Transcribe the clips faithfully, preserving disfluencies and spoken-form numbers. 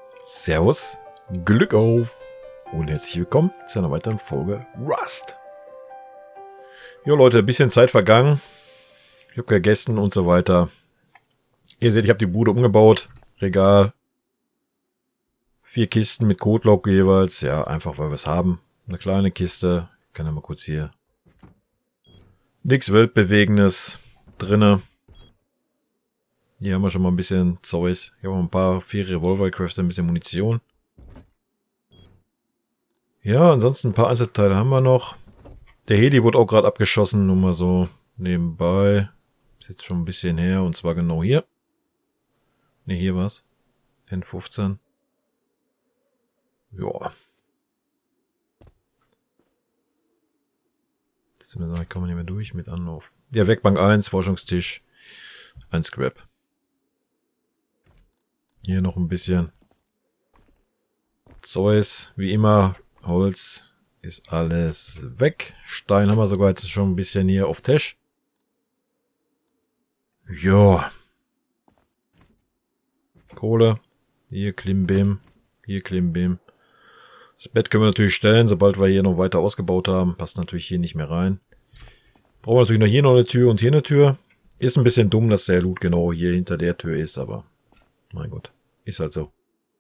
Servus, Glück auf und herzlich willkommen zu einer weiteren Folge Rust. Jo Leute, ein bisschen Zeit vergangen. Ich habe gegessen und so weiter. Ihr seht, ich habe die Bude umgebaut. Regal. Vier Kisten mit Kotlock jeweils. Ja, einfach weil wir es haben. Eine kleine Kiste. Ich kann ja mal kurz hier. Nichts Weltbewegendes drinne. Hier haben wir schon mal ein bisschen Zeus. Hier haben wir ein paar vier Revolver-Crafter, ein bisschen Munition. Ja, ansonsten ein paar Einzelteile haben wir noch. Der Heli wurde auch gerade abgeschossen, nur mal so nebenbei. Ist jetzt schon ein bisschen her, und zwar genau hier. Ne, hier war's. N fünfzehn. Ja. Das mir sagen, ich komme nicht mehr durch mit Anlauf. Ja, Werkbank eins, Forschungstisch, ein Scrap. Hier noch ein bisschen Zeus, wie immer. Holz ist alles weg. Stein haben wir sogar jetzt schon ein bisschen hier auf Tisch. Ja. Kohle. Hier Klimbim. Hier Klimbim. Das Bett können wir natürlich stellen, sobald wir hier noch weiter ausgebaut haben. Passt natürlich hier nicht mehr rein. Brauchen wir natürlich noch hier noch eine Tür und hier eine Tür. Ist ein bisschen dumm, dass der Loot genau hier hinter der Tür ist, aber mein Gott, ist halt so.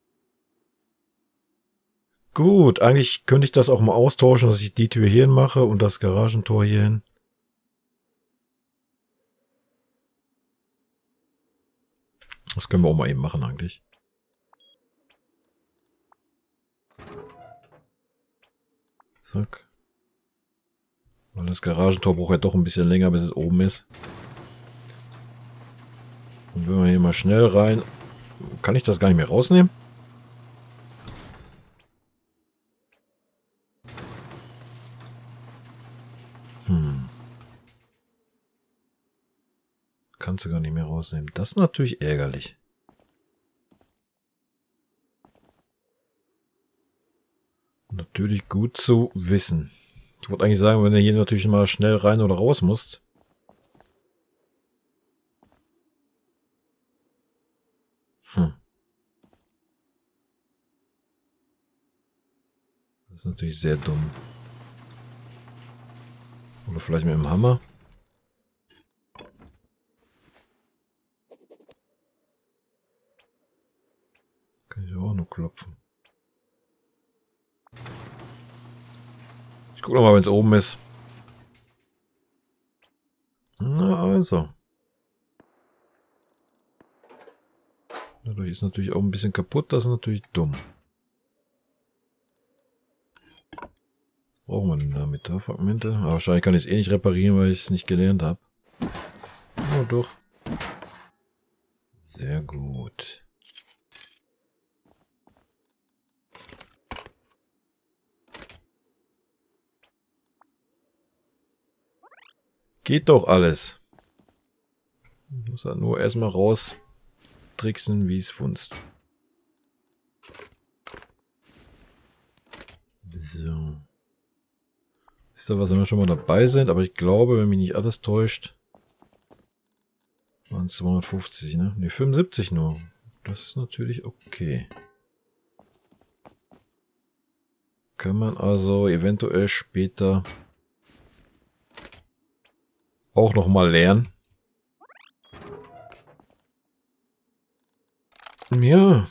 Gut, eigentlich könnte ich das auch mal austauschen, dass ich die Tür hierhin mache und das Garagentor hierhin. Das können wir auch mal eben machen eigentlich. Zack. Weil das Garagentor braucht ja doch ein bisschen länger, bis es oben ist. Und wenn wir hier mal schnell rein... Kann ich das gar nicht mehr rausnehmen? Hm. Kannst du gar nicht mehr rausnehmen. Das ist natürlich ärgerlich. Natürlich gut zu wissen. Ich wollte eigentlich sagen, wenn du hier natürlich mal schnell rein oder raus musst. Hm. Das ist natürlich sehr dumm. Oder vielleicht mit dem Hammer. Kann ich auch nur klopfen. Ich gucke nochmal, wenn es oben ist. Na also. Dadurch ist natürlich auch ein bisschen kaputt, das ist natürlich dumm. Was brauchen wir denn da? Metallfragmente? Aber wahrscheinlich kann ich es eh nicht reparieren, weil ich es nicht gelernt habe. Oh doch. Sehr gut. Geht doch alles. Ich muss halt nur erstmal raus tricksen, wie es funzt. So. Ist da was, wenn wir schon mal dabei sind? Aber ich glaube, wenn mich nicht alles täuscht, waren es zweihundertfünfzig, ne? Ne, fünfundsiebzig nur. Das ist natürlich okay. Kann man also eventuell später auch noch mal lernen. Ja.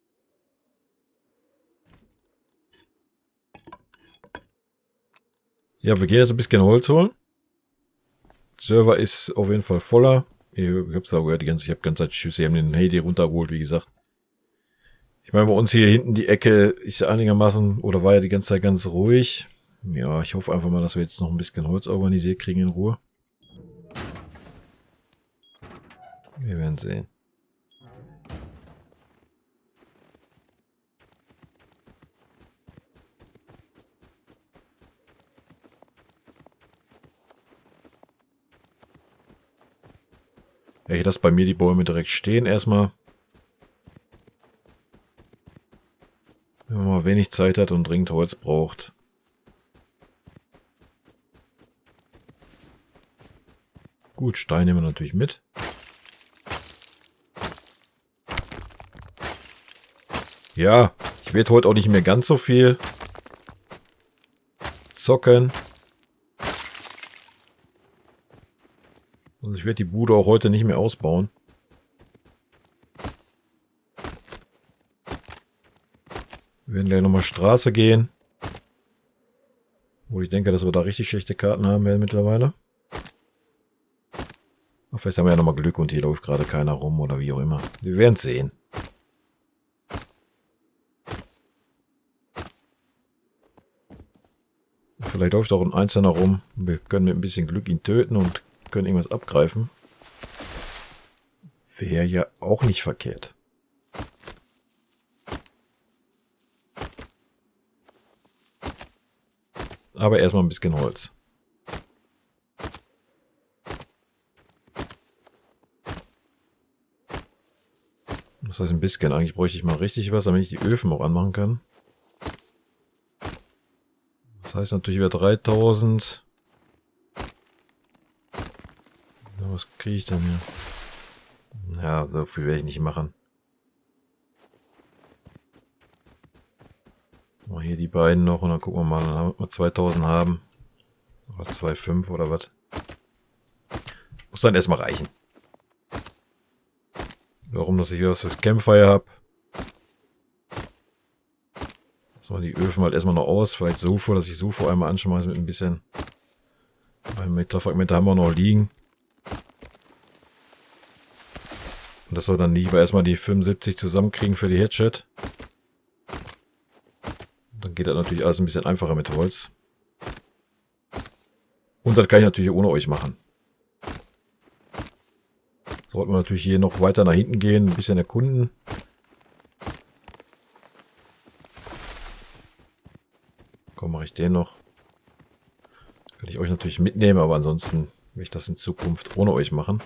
Ja, wir gehen jetzt ein bisschen Holz holen. Der Server ist auf jeden Fall voller. Ich hab's auch gehört, die ganze, ich habe die ganze Zeit Schüsse, haben den Hedi runtergeholt, wie gesagt. Ich meine, bei uns hier hinten die Ecke ist ja einigermaßen, oder war ja die ganze Zeit ganz ruhig. Ja, ich hoffe einfach mal, dass wir jetzt noch ein bisschen Holz organisiert kriegen in Ruhe. Wir werden sehen. Ja, hier, dass bei mir die Bäume direkt stehen erstmal. Wenn man mal wenig Zeit hat und dringend Holz braucht. Gut, Stein nehmen wir natürlich mit. Ja, ich werde heute auch nicht mehr ganz so viel zocken. Also ich werde die Bude auch heute nicht mehr ausbauen. Wir werden gleich nochmal Straße gehen. Wo ich denke, dass wir da richtig schlechte Karten haben werden mittlerweile. Aber vielleicht haben wir ja nochmal Glück und hier läuft gerade keiner rum oder wie auch immer. Wir werden es sehen. Vielleicht läuft auch ein Einzelner rum. Wir können mit ein bisschen Glück ihn töten und können irgendwas abgreifen. Wäre ja auch nicht verkehrt. Aber erstmal ein bisschen Holz. Das heißt ein bisschen. Eigentlich bräuchte ich mal richtig was, damit ich die Öfen auch anmachen kann. Das heißt natürlich wieder dreitausend. Ja, was kriege ich denn hier? Ja, so viel werde ich nicht machen. Mal hier die beiden noch und dann gucken wir mal, dann haben wir zweitausend haben. Oder zwei Komma fünf oder was. Muss dann erstmal reichen. Warum, dass ich wieder was fürs Campfire habe. Lassen wir die Öfen halt erstmal noch aus. Vielleicht Sulfur, dass ich Sulfur einmal anschmeiße mit ein bisschen. Metallfragmente haben wir noch liegen. Und dass wir dann lieber erstmal die fünfundsiebzig zusammenkriegen für die Headshot. Dann geht das natürlich alles ein bisschen einfacher mit Holz. Und das kann ich natürlich ohne euch machen. Sollten wir natürlich hier noch weiter nach hinten gehen, ein bisschen erkunden. Komm, mache ich den noch. Kann ich euch natürlich mitnehmen, aber ansonsten will ich das in Zukunft ohne euch machen.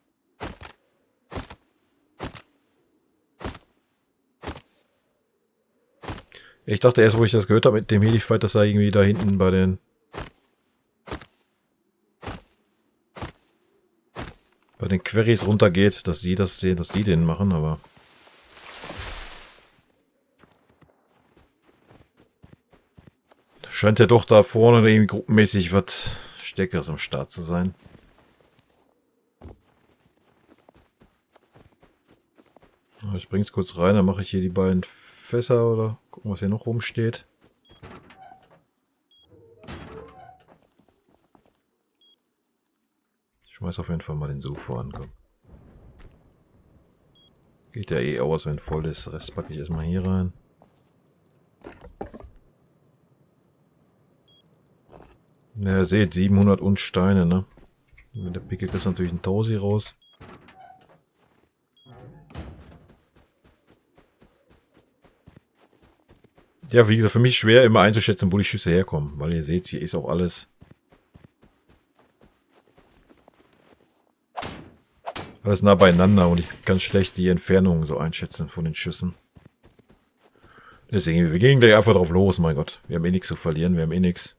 Ich dachte erst, wo ich das gehört habe mit dem Helifight, dass er irgendwie da hinten bei den bei den Queries runtergeht, dass die das sehen, dass die den machen, aber scheint ja doch da vorne irgendwie gruppenmäßig was Stärkeres am Start zu sein. Ich bringe es kurz rein, dann mache ich hier die beiden Fässer oder gucken, was hier noch rumsteht. Ich schmeiß auf jeden Fall mal den Sulfur an, komm. Geht ja eh aus, wenn voll ist. Den Rest packe ich erstmal hier rein. Ja, ihr seht, siebenhundert und Steine, ne? Mit der Picke ist natürlich ein Tausi raus. Ja, wie gesagt, für mich schwer immer einzuschätzen, wo die Schüsse herkommen. Weil ihr seht, hier ist auch alles... Alles nah beieinander und ich kann schlecht die Entfernung so einschätzen von den Schüssen. Deswegen, wir gehen gleich einfach drauf los, mein Gott. Wir haben eh nichts zu verlieren, wir haben eh nichts.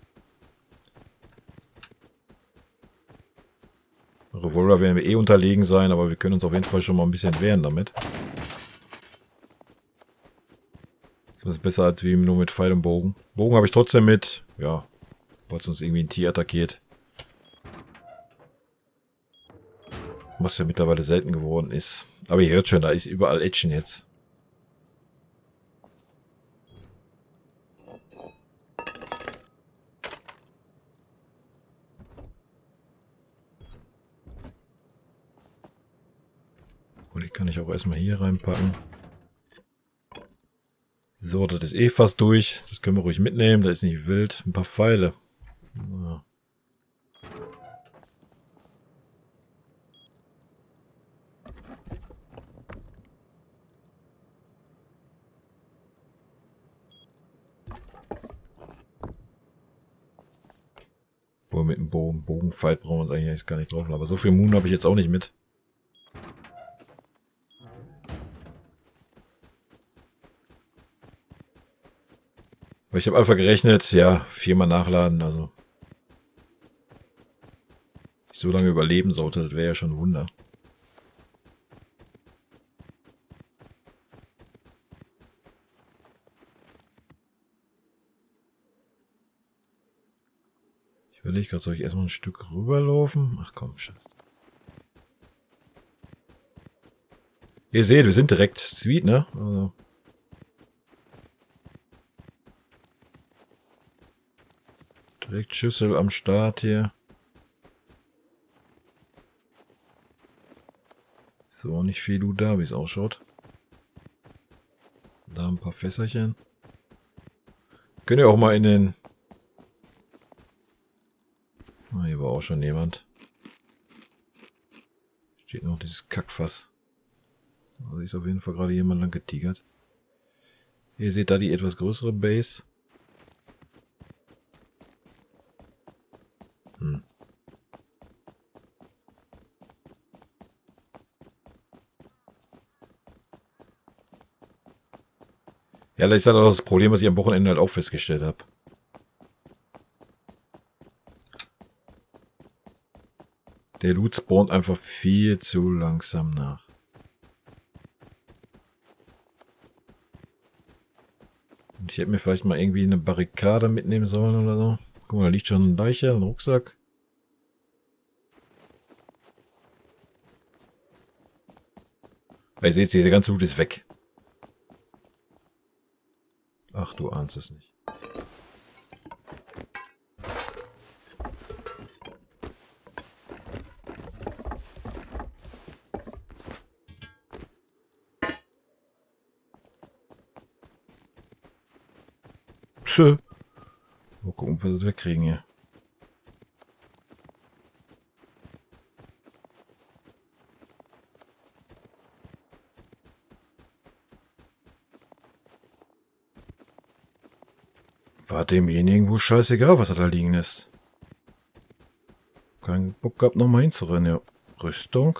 Revolver werden wir eh unterlegen sein, aber wir können uns auf jeden Fall schon mal ein bisschen wehren damit. Das ist besser als wie nur mit Pfeil und Bogen. Bogen habe ich trotzdem mit, ja, falls uns irgendwie ein Tier attackiert. Was ja mittlerweile selten geworden ist. Aber ihr hört schon, da ist überall Action jetzt. Und die kann ich auch erstmal hier reinpacken. So, das ist eh fast durch. Das können wir ruhig mitnehmen. Das ist nicht wild. Ein paar Pfeile. Ja. Wohl mit dem Bogen, Bogenfight brauchen wir uns eigentlich gar nicht drauf. Aber so viel Moon habe ich jetzt auch nicht mit. Aber ich habe einfach gerechnet, ja, viermal nachladen, also. Ich so lange überleben sollte, das wäre ja schon ein Wunder. Überlege gerade, soll ich erstmal ein Stück rüberlaufen? Ach komm, scheiße. Ihr seht, wir sind direkt sweet, ne? Also. Direkt Schüssel am Start hier. So, nicht viel Loot da, wie es ausschaut. Da ein paar Fässerchen. Könnt ihr auch mal in den... Ah, hier war auch schon jemand. Steht noch dieses Kackfass. Also ist auf jeden Fall gerade jemand lang getigert. Ihr seht da die etwas größere Base. Hm. Ja, das ist halt auch das Problem, was ich am Wochenende halt auch festgestellt habe. Der Loot spawnt einfach viel zu langsam nach. Und ich hätte mir vielleicht mal irgendwie eine Barrikade mitnehmen sollen oder so. Guck mal, da liegt schon ein Leiche, ein Rucksack. Ihr seht, der ganze Loot ist weg. Ach, du ahnst es nicht. Psö. Mal gucken, ob wir das wegkriegen hier. War demjenigen wohl scheißegal, was er da liegen lässt. Kein Bock gehabt, nochmal hinzurennen, ja. Rüstung.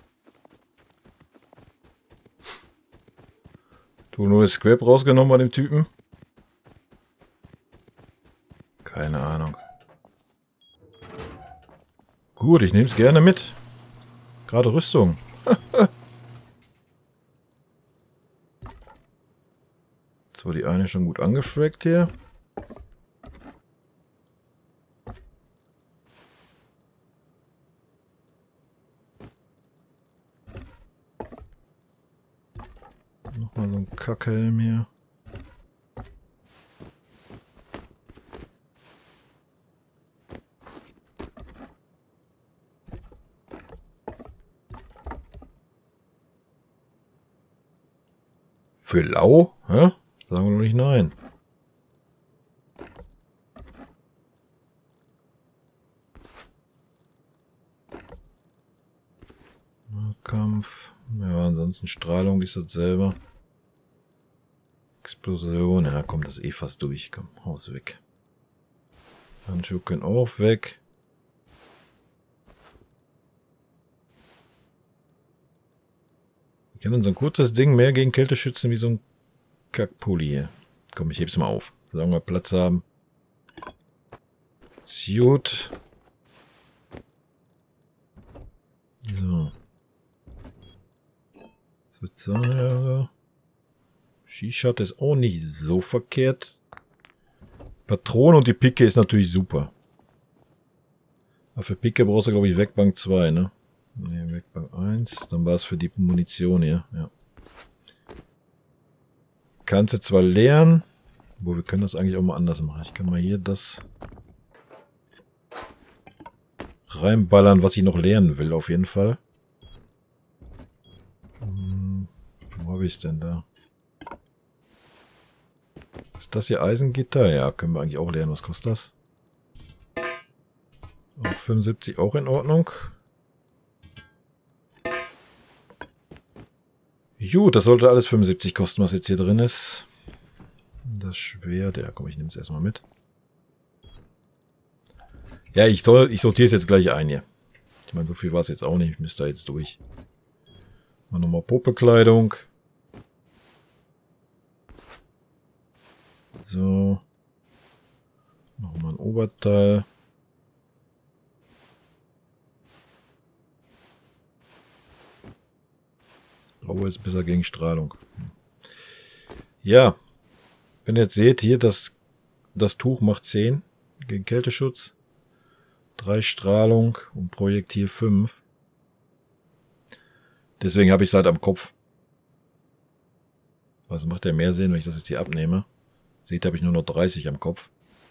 Du nur das Scrap rausgenommen bei dem Typen? Keine Ahnung. Gut, ich nehme es gerne mit. Gerade Rüstung. Jetzt war die eine schon gut angefragt hier. Nochmal so ein Kackhelm hier. Für lau? Hä? Sagen wir noch nicht nein. Kampf. Ja, ansonsten Strahlung ist das selber. Explosion. Ja, kommt das eh fast durch. Komm, Haus weg. Handschuhe können auch weg. Ich kann dann so ein kurzes Ding mehr gegen Kälte schützen wie so ein Kackpulli hier. Komm, ich heb's mal auf. Sagen wir Platz haben. Ist gut. So. Das wird sein, ja. Skishot ist auch nicht so verkehrt. Patronen und die Picke ist natürlich super. Aber für Picke brauchst du, glaube ich, Werkbank zwei, ne? Ne, Werkbank eins. Dann war es für die Munition hier, ja. Kannst du zwar leeren, wo wir können das eigentlich auch mal anders machen. Ich kann mal hier das reinballern, was ich noch lernen will, auf jeden Fall. Hm, wo habe ich es denn da? Ist das hier Eisengitter? Ja, können wir eigentlich auch lernen. Was kostet das? Auch fünfundsiebzig, auch in Ordnung. Gut, das sollte alles fünfundsiebzig kosten, was jetzt hier drin ist. Das Schwert, ja komm, ich nehme es erstmal mit. Ja, ich, ich sortiere es jetzt gleich ein hier. Ich meine, so viel war es jetzt auch nicht. Ich müsste da jetzt durch. Mal nochmal Popelkleidung. So. Nochmal ein Oberteil. Das Blaue ist besser gegen Strahlung. Ja. Wenn ihr jetzt seht, hier das, das Tuch macht zehn gegen Kälteschutz. drei Strahlung und Projektil fünf. Deswegen habe ich es halt am Kopf. Also macht ja mehr Sinn, wenn ich das jetzt hier abnehme. Seht, habe ich nur noch dreißig am Kopf.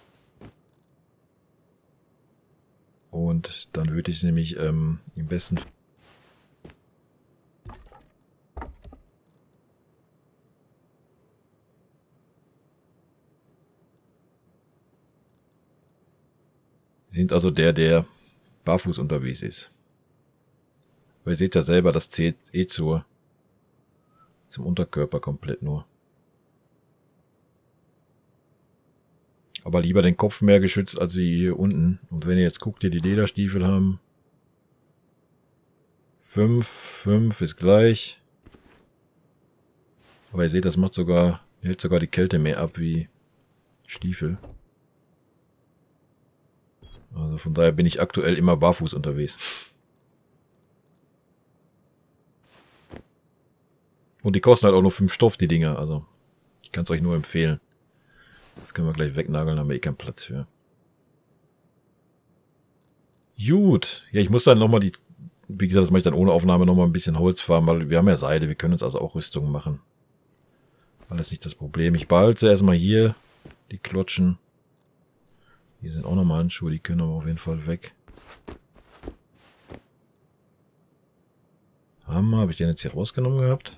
Und dann würde ich es nämlich ähm, im besten Fall sind also der, der barfuß unterwegs ist. Weil ihr seht ja selber, das zählt eh zur, zum Unterkörper komplett nur. Aber lieber den Kopf mehr geschützt als wie hier unten. Und wenn ihr jetzt guckt, hier die Lederstiefel haben. fünf, fünf ist gleich. Aber ihr seht, das macht sogar, hält sogar die Kälte mehr ab wie Stiefel. Also von daher bin ich aktuell immer barfuß unterwegs. Und die kosten halt auch nur fünf Stoff, die Dinger. Also ich kann es euch nur empfehlen. Das können wir gleich wegnageln, haben wir eh keinen Platz für. Gut. Ja, ich muss dann nochmal die... Wie gesagt, das mache ich dann ohne Aufnahme nochmal ein bisschen Holz farmen, weil wir haben ja Seide. Wir können uns also auch Rüstungen machen. Alles nicht das Problem. Ich behalte erstmal hier die Klotschen. Hier sind auch nochmal Handschuhe, die können aber auf jeden Fall weg. Hammer, habe ich den jetzt hier rausgenommen gehabt?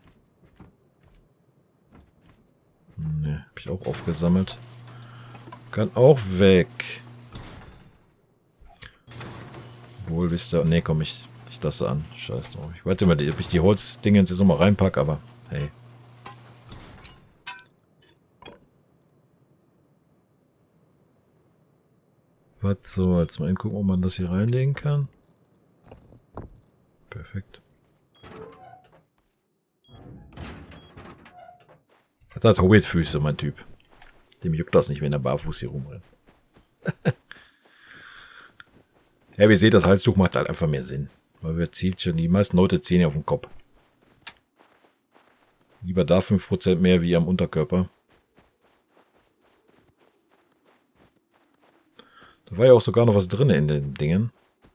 Ne, habe ich auch aufgesammelt. Kann auch weg. Wohl wisst ihr... Ne, komm, ich, ich lasse an. Scheiß drauf. Ich weiß immer, ob ich die Holzdinge jetzt nochmal reinpacke, aber hey. Was so, jetzt mal gucken, ob man das hier reinlegen kann. Perfekt. Hat halt Hobbitfüße, mein Typ. Dem juckt das nicht, wenn er barfuß hier rumrennt. Ja, wie ihr seht, das Halstuch macht halt einfach mehr Sinn. Weil wir zielt schon, die meisten Leute ziehen ja auf den Kopf. Lieber da fünf Prozent mehr wie am Unterkörper. Da war ja auch sogar noch was drin in den Dingen.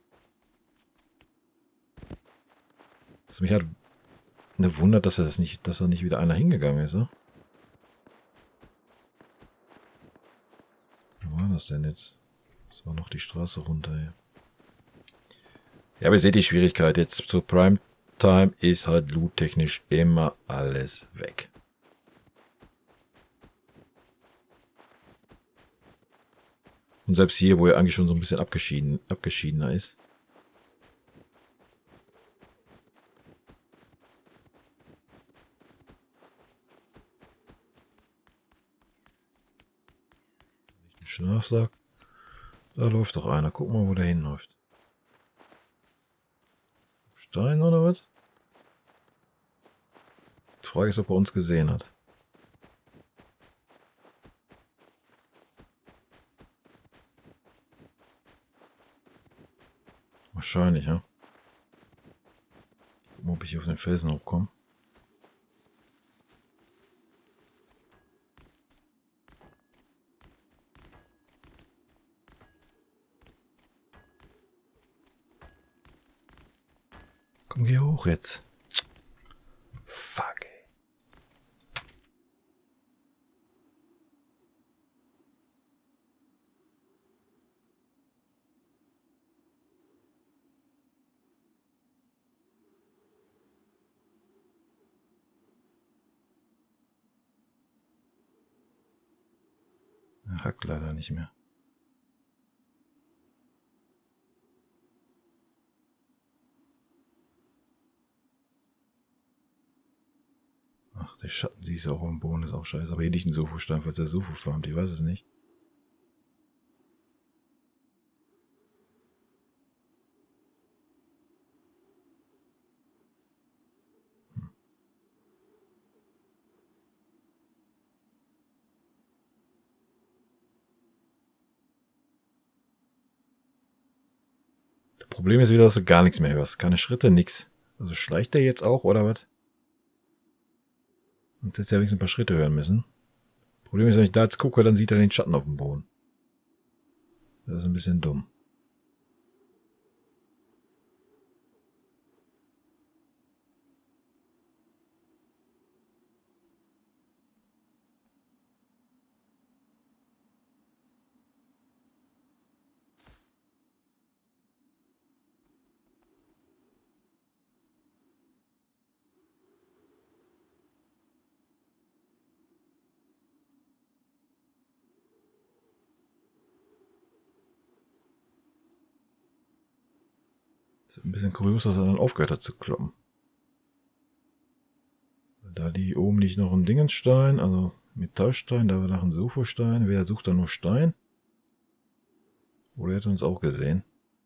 Was mich halt ne wundert, dass er das nicht, dass da nicht wieder einer hingegangen ist, ne? Wo war das denn jetzt? Das war noch die Straße runter hier. Ja, aber ihr seht die Schwierigkeit. Jetzt zur Primetime ist halt loottechnisch immer alles weg. Und selbst hier, wo er eigentlich schon so ein bisschen abgeschieden, abgeschiedener ist. Schlafsack. Da läuft doch einer. Guck mal, wo der hinläuft. Stein oder was? Die Frage ist, ob er uns gesehen hat. Wahrscheinlich, ja. Guck mal, ob ich hier auf den Felsen hochkomme. Komm, geh hoch jetzt. Fuck, ey. Er hackt leider nicht mehr. Ach, der Schatten siehst du auch am Boden, ist auch scheiße. Aber hier liegt ein Sofo-Stein, falls der Sofo farmt. Ich weiß es nicht. Hm. Das Problem ist wieder, dass du gar nichts mehr hörst. Keine Schritte, nix. Also schleicht der jetzt auch, oder was? Und jetzt ja wenigstens ein paar Schritte hören müssen. Problem ist, wenn ich da jetzt gucke, dann sieht er den Schatten auf dem Boden. Das ist ein bisschen dumm. Ist ein bisschen kurios, dass er dann aufgehört hat zu kloppen. Da liegt oben liegt noch ein Dingenstein, also Metallstein, da war noch ein Sofostein. Wer sucht da nur Stein? Oder er hat uns auch gesehen?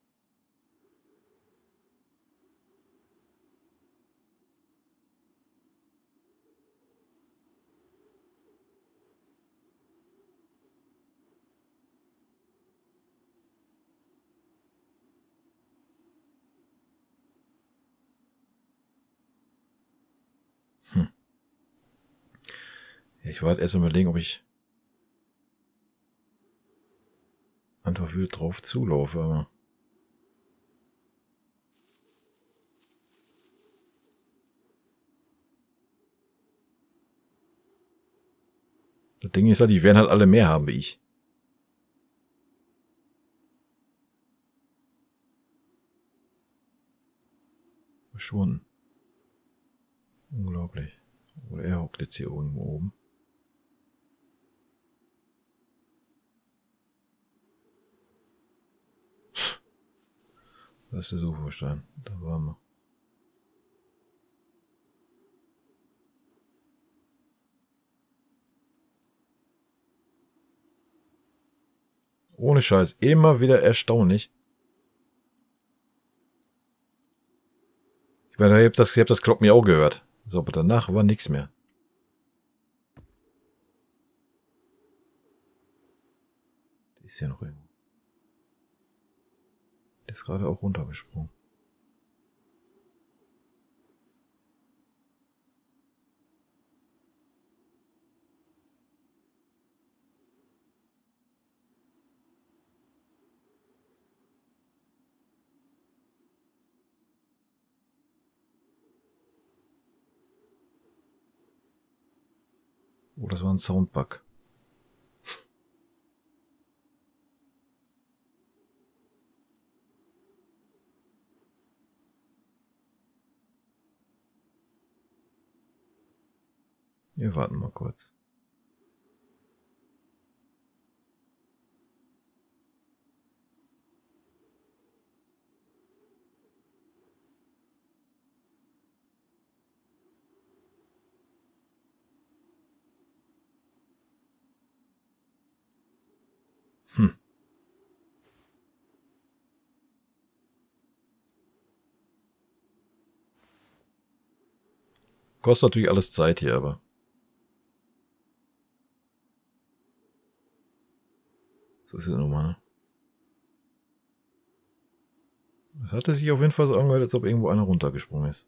Hm. Ja, ich wollte erst mal überlegen, ob ich einfach wild drauf zulaufe, aber das Ding ist halt, die werden halt alle mehr haben wie ich. Verschwunden. Unglaublich. Oder er hockt jetzt hier irgendwo oben. Das ist der Sofostein. Da waren wir. Ohne Scheiß. Immer wieder erstaunlich. Ich meine, ich habe das, ich hab das Kloppen ja auch gehört. So, aber danach war nichts mehr. Die ist hier noch irgendwo. Der ist gerade auch runtergesprungen. Oh, das war ein Soundbug. Wir warten mal kurz. Hm. Kostet natürlich alles Zeit hier, aber. So ist es nun mal, ne? Hatte sich auf jeden Fall so angehört, als ob irgendwo einer runtergesprungen ist.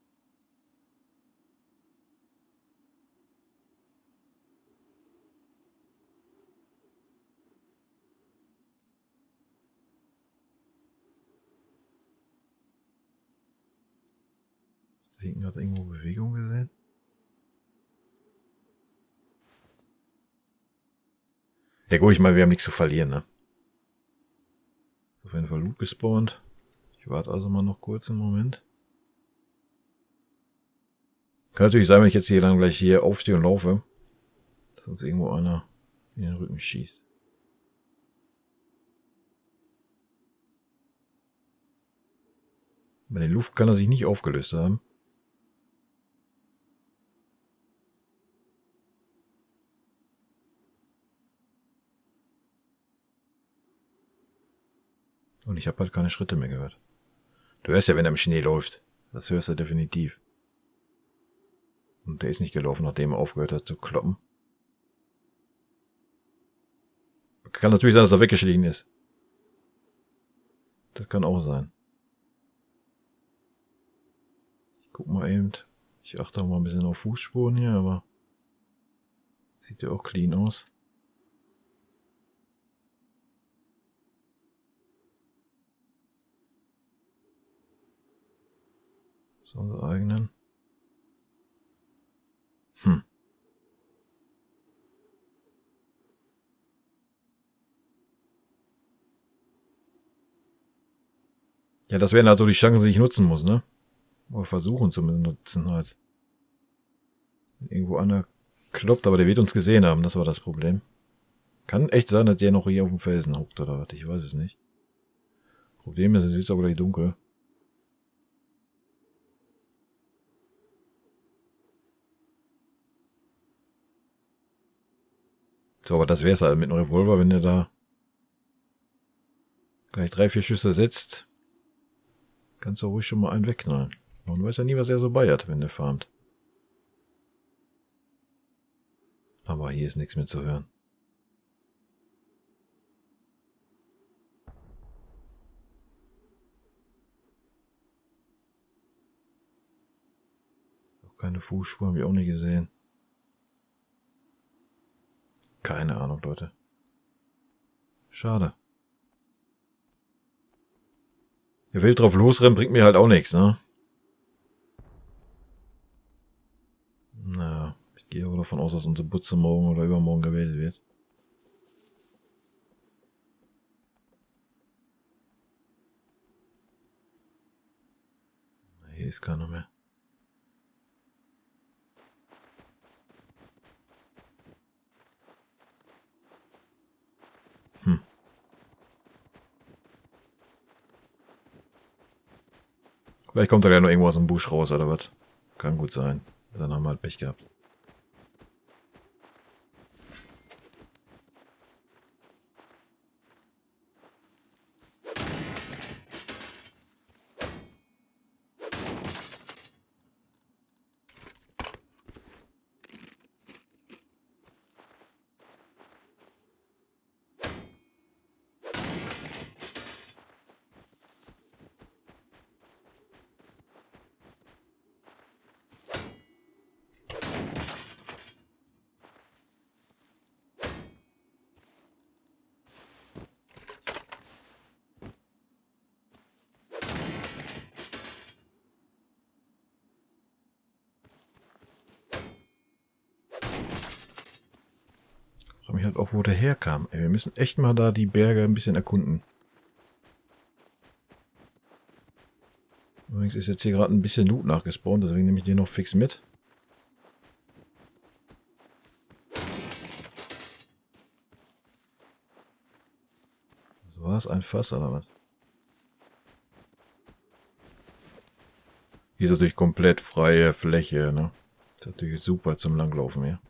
Da hinten hat irgendwo Bewegung gesehen. Ja gut, ich meine, wir haben nichts zu verlieren, ne? Auf jeden Fall Loot gespawnt. Ich warte also mal noch kurz einen Moment. Kann natürlich sein, wenn ich jetzt hier dann gleich hier aufstehe und laufe, dass uns irgendwo einer in den Rücken schießt. Bei der Luft kann er sich nicht aufgelöst haben. Und ich habe halt keine Schritte mehr gehört. Du hörst ja, wenn er im Schnee läuft. Das hörst du definitiv. Und der ist nicht gelaufen, nachdem er aufgehört hat zu kloppen. Kann natürlich sein, dass er weggeschlichen ist. Das kann auch sein. Ich guck mal eben. Ich achte auch mal ein bisschen auf Fußspuren hier, aber sieht ja auch clean aus. So, unsere eigenen. Hm. Ja, das wären halt so die Chancen, die ich nutzen muss, ne? Oder versuchen zu nutzen halt. Irgendwo einer kloppt, aber der wird uns gesehen haben, das war das Problem. Kann echt sein, dass der noch hier auf dem Felsen hockt oder was, ich weiß es nicht. Problem ist, es ist auch gleich dunkel. So, aber das wäre es halt mit einem Revolver, wenn der da gleich drei, vier Schüsse setzt. Kannst du ruhig schon mal einen wegknallen. Man weiß ja nie, was er so bei hat, wenn der farmt. Aber hier ist nichts mehr zu hören. Auch keine Fußspuren, habe ich auch nicht gesehen. Keine Ahnung, Leute. Schade. Der wild drauf losrennen bringt mir halt auch nichts, ne? Na, ich gehe aber davon aus, dass unsere Butze morgen oder übermorgen gewählt wird. Hier ist keiner mehr. Hm. Vielleicht kommt er ja noch irgendwo aus dem Busch raus oder was. Kann gut sein. Dann haben wir halt Pech gehabt. Ich frage mich halt auch, wo der herkam. Ey, wir müssen echt mal da die Berge ein bisschen erkunden. Übrigens ist jetzt hier gerade ein bisschen Loot nachgespawnt, deswegen nehme ich den noch fix mit. Das war es, ein Fass oder was? Hier ist natürlich komplett freie Fläche, ne? Das ist natürlich super zum Langlaufen hier.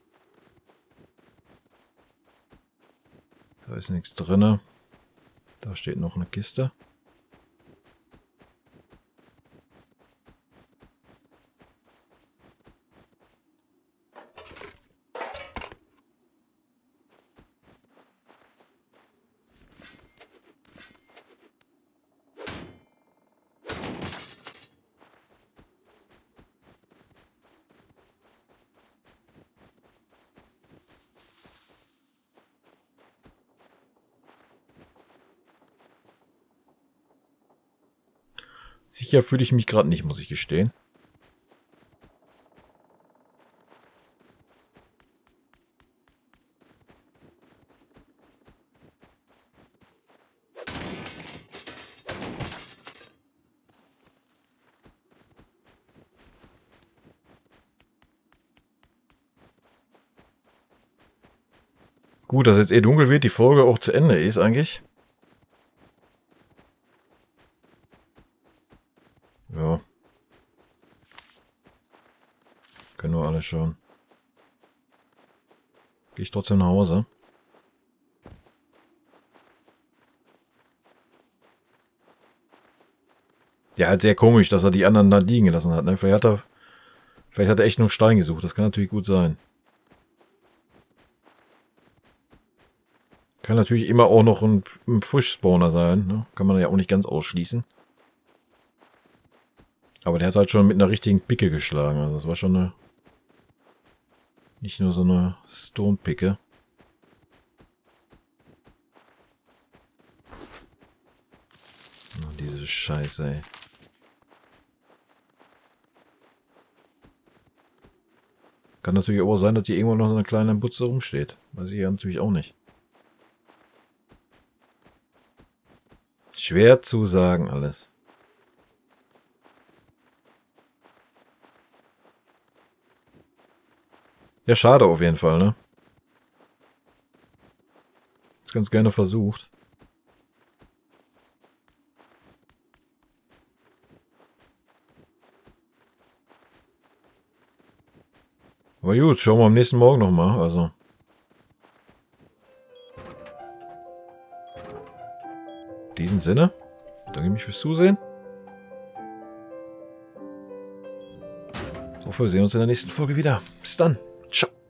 Da ist nichts drin. Da steht noch eine Kiste. Sicher fühle ich mich gerade nicht, muss ich gestehen. Gut, dass jetzt eh dunkel wird, die Folge auch zu Ende ist eigentlich. Ja. Können wir alle schauen. Gehe ich trotzdem nach Hause. Ja, halt sehr komisch, dass er die anderen da liegen gelassen hat. Ne? Vielleicht hat er, vielleicht hat er echt nur Stein gesucht. Das kann natürlich gut sein. Kann natürlich immer auch noch ein, ein Frischspawner sein. Ne? Kann man ja auch nicht ganz ausschließen. Aber der hat halt schon mit einer richtigen Picke geschlagen. Also das war schon eine... Nicht nur so eine Stone-Picke. Oh, diese Scheiße, ey. Kann natürlich auch sein, dass hier irgendwo noch eine kleine Butze rumsteht. Weiß ich ja natürlich auch nicht. Schwer zu sagen alles. Ja, schade auf jeden Fall, ne? Ist ganz gerne versucht. Aber gut, schauen wir am nächsten Morgen nochmal, also. diesem Sinne, danke mich fürs Zusehen. Ich hoffe, wir sehen uns in der nächsten Folge wieder. Bis dann. Ciao.